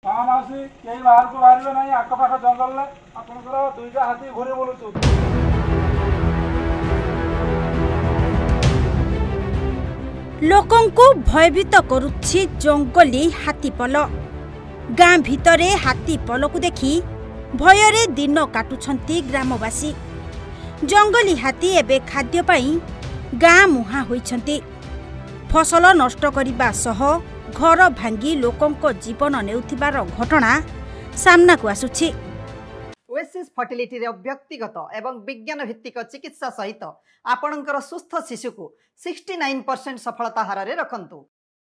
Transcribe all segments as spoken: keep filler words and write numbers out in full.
हाँ मासी कहीं बाहर को बाहर ना आखपाख जंगल में आपंकर दुईटा हाथी घूरी बुलूँ। लोकंकु भयभीत करुछि जंगली हाथीपल। गाँ भितरे हाथीपल को देखि भୟରେ दिन काटुछंती ग्रामवासी। जंगली हाथी एबे खाद्य पाई गाँ मुहा होइछंती। फसल नष्ट करिबा सह घर भांगी लोकंको जीवन नेउथिबार घटना सामना को आसुछि। ओएसिस फर्टिलिटी रे व्यक्तिगत एवं विज्ञान भित्तिक चिकित्सा सहित आपणकर सुस्थ शिशु को उनहत्तर परसेंट सफलता हार रे रखंतु।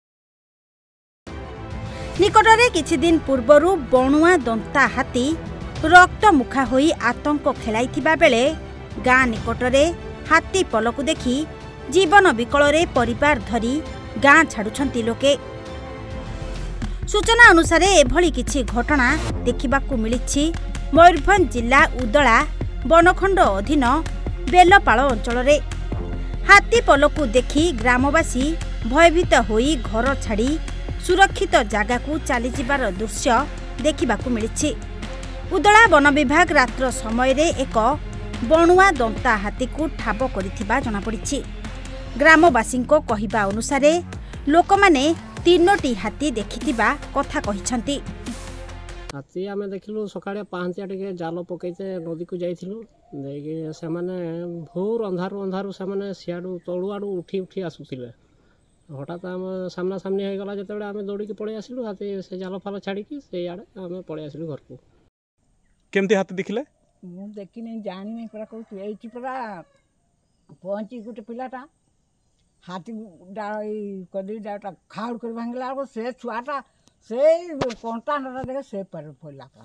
निकटरे किछि दिन पूर्वरु बणुआ दंता हाथी रक्त मुखा होई आतंक खेलाइथिबा बेले गाँ निकटरे हाथी पलकु देखि जीवन विकଳରେ परिवार धरी गाँ छाड़ुछंती लोके। सूचना अनुसार एभली किछि घटना देखिबाकू मिलिछि मयूरभंज जिला उदला बनखंड अधीन बेलपाଳ अंचल। हाथी पलकु देखि ग्रामवासी भयभीत होई घर छाड़ी सुरक्षित जगह को चली जिबार दृश्य देखिबाकू मिलिछि। उदला वन विभाग रात्र समय रे एक बणुआ दंता हाथी को ठाब करिथिबा जना पड़िछि। ग्रामवासी को कहिबा अनुसार लोक माने तीनोटी हाथी देखिथिबा कथा कहिछंती। हाथी आमे देखिलु सकाळे पांचटा टिके जाल पकैते नदी को जाइथिलु देकी से माने भोर अंधारु अंधारु से माने सियाडू तळु आडू उठी उठी आसुथिले। हठात आम सामना सामनी हो गला जतबे आमे दौड़ी के पळे आसिलु हाथी से जाल फाल छाड़ी की से आडे आमे पळे आसिलु घर को। केमती हाथी देखिले मु देखि नै जानि नै परा कहू एइची परा पहुंची गुटे पिलाटा हाथी डाई कदी डाटा खाड़ कर भांगला को से छुआटा से कंटा नटा देखे से पर फैला का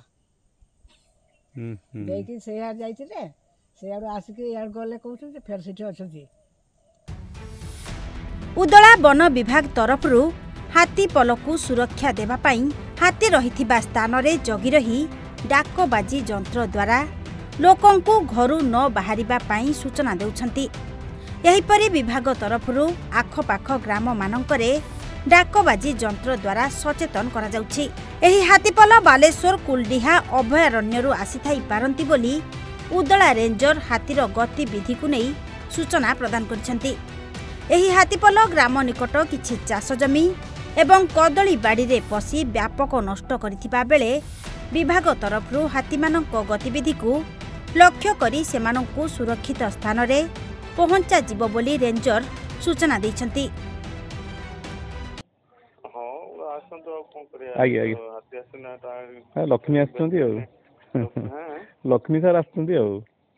हम्म देखि से आ जाइतिले से आरो आसिके यार गले कहू जे फेर सिटी अछथि। उदला वन विभाग तरफरु हाथी पलकु सुरक्षा देबा पई हाथी रहिथिबा स्थान रे जगी रही डाकबाजी यंत्र द्वारा लोकंकु घरु न बाहरिबा पई सूचना देउछंती। एहिपरि विभाग तरफरु आखपाख ग्राम मानकरे डाकबाजी यंत्र द्वारा सचेतन करा जाउछि। एही हाथीपल बालेश्वर कुलडीहा अभयारण्यरु आसीथाई पारंती बोली उदला रेंजर हाथीर गतिविधि को नै सूचना प्रदान करछंती। एही हाथीपल ग्राम निकट किछि चाष जमी एवं कदली बाड़ी रे पसी व्यापक नष्ट करिथिबा बेले विभाग तरफरु हाथीमानक गतिविधि को लक्ष्य करी सेमानंकु सुरक्षित स्थान रे पहुंचा जीव बोली रेंजर सूचना दैछंती। आगे आगे लक्ष्मी आछंती आ लक्ष्मी सर आछंती आ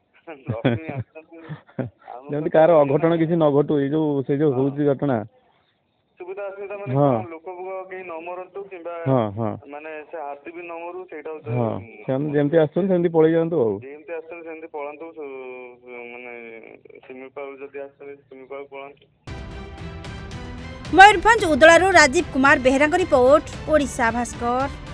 जंती कार अघटन किछि न घटु ए जो से जो होउची घटना सुविधा असुविधा माने लोक के न मरंतु किबा हां हां माने से हाथी भी न मरु सेटा होता हां हम जेमती आछन सेमती पळै जानतु आ जेमती आछन सेमती पळंतु माने सिमिपाल जदी आछन सिमिपाल पळंतु। मयूरभंज उदलारू राजीव कुमार बेहरा रिपोर्ट ओडिशा भास्कर।